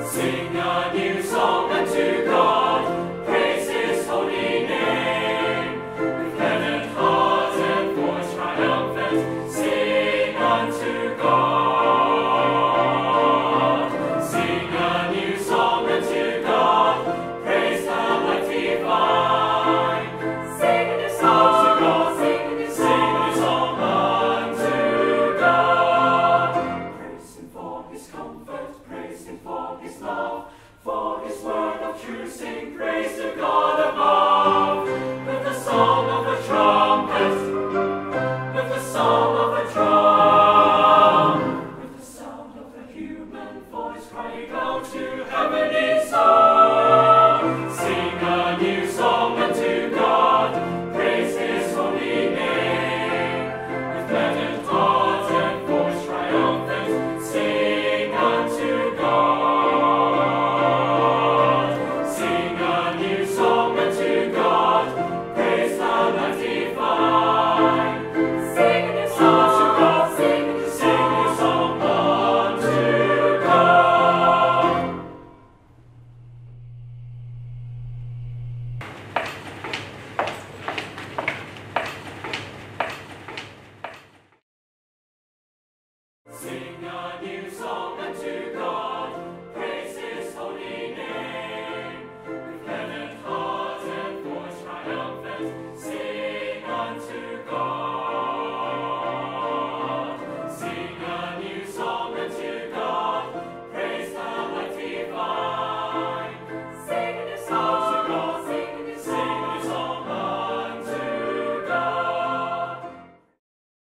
Sing a new song unto God, praise His holy name. With head and heart and voice triumphant, sing unto God. Sing a new song unto God, praise the light divine. Sing a new song to God, sing a new song unto God. Praise Him for His comfort, praise Him for His love, for His word of truth. Sing praise to God above, with the song of a trumpet, with the song of a drum, with the sound of a human voice crying out.